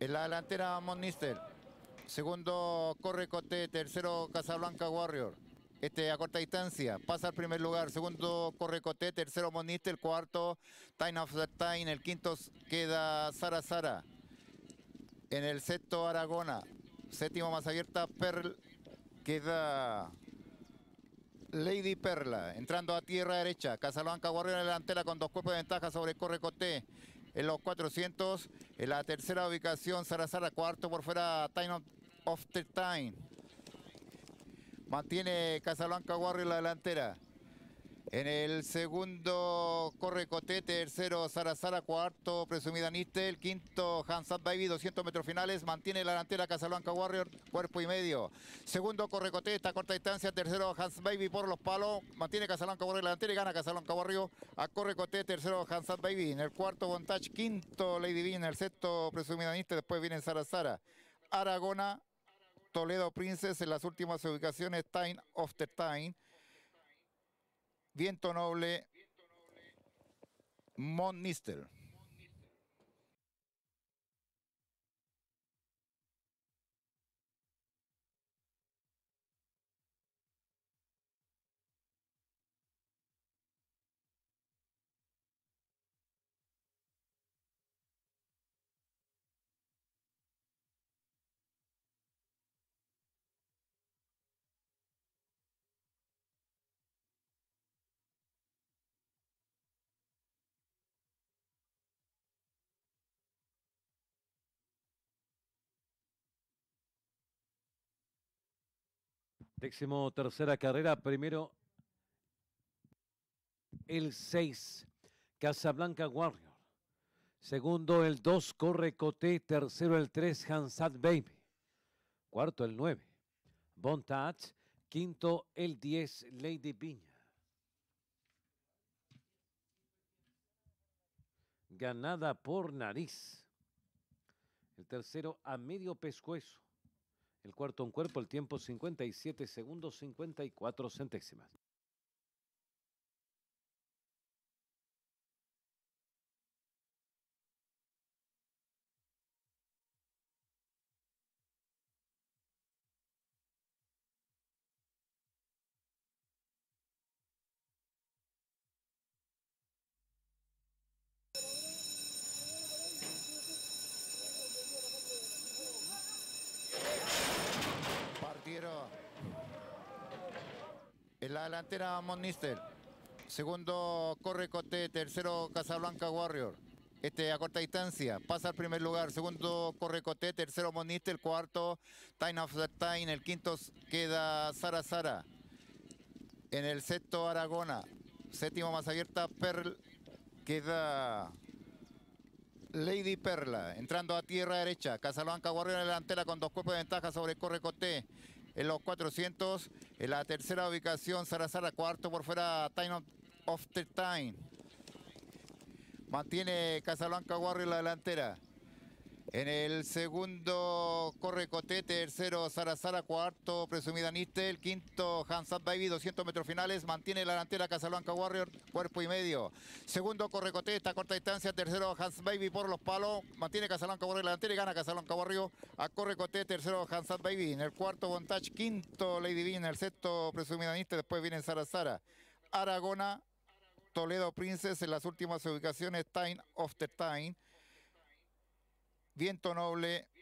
En la delantera Monister. Segundo Corre Coté, tercero Casablanca Warrior. A corta distancia, pasa al primer lugar. Segundo Corre Coté, tercero Monister, cuarto Time of the Time, el quinto queda Sara Sara. En el sexto Aragona, séptimo más abierta Pearl, queda Lady Perla. Entrando a tierra derecha, Casablanca Warrior en la delantera con 2 cuerpos de ventaja sobre Corre Coté. En los 400, en la tercera ubicación Sara Sara, cuarto por fuera Time of the Time. Mantiene Casablanca Warrior en la delantera. En el segundo Corre Coté, tercero Sara Sara, cuarto Presumida Nistel, quinto Hansat Baby, 200 metros finales, mantiene la delantera Casablanca Warrior, cuerpo y medio. Segundo Corre Coté, está a corta distancia, tercero Hansat Baby por los palos, mantiene Casablanca Warrior en la delantera y gana Casablanca Warrior a Corre Coté, tercero Hansat Baby. En el cuarto Bontage, quinto Lady B, en el sexto Presumida Nistel, después viene Sara Sara. Aragona, Toledo Princess en las últimas ubicaciones, Time of the Time. Viento Noble, Monister. Décimo tercera carrera, primero el 6, Casablanca Warrior. Segundo el 2, Corre Coté. Tercero el 3, Hansat Baby. Cuarto el 9, Bontage. Quinto el 10, Lady Piña. Ganada por nariz. El tercero a medio pescuezo. El cuarto un cuerpo, el tiempo 57 segundos 54 centésimas. Partieron. En la delantera Monister. Segundo Corre Coté, tercero Casablanca Warrior. A corta distancia, pasa al primer lugar. Segundo Corre Coté, tercero Monister, cuarto Time of the Time, el quinto queda Sara Sara. En el sexto Aragona, séptimo más abierta Pearl, queda Lady Perla. Entrando a tierra derecha, Casablanca Warrior en la delantera con 2 cuerpos de ventaja sobre Corre Coté. En los 400, en la tercera ubicación Sara Sara, cuarto por fuera Time of the Time. Mantiene Casablanca Warrior en la delantera. En el segundo Corre Coté, tercero Sara Sara, cuarto Presumida Nistel, quinto Hansat Baby, 200 metros finales, mantiene la delantera Casablanca Warrior, cuerpo y medio. Segundo Corre Coté, está a corta distancia, tercero Hansat Baby por los palos, mantiene Casablanca Warrior en la delantera y gana Casablanca Warrior a Corre Coté, tercero Hansat Baby. En el cuarto Bontage, quinto Lady B, en el sexto Presumida Nistel, después viene Sara Sara. Aragona, Toledo Princess en las últimas ubicaciones, Time of the Time. Viento Noble,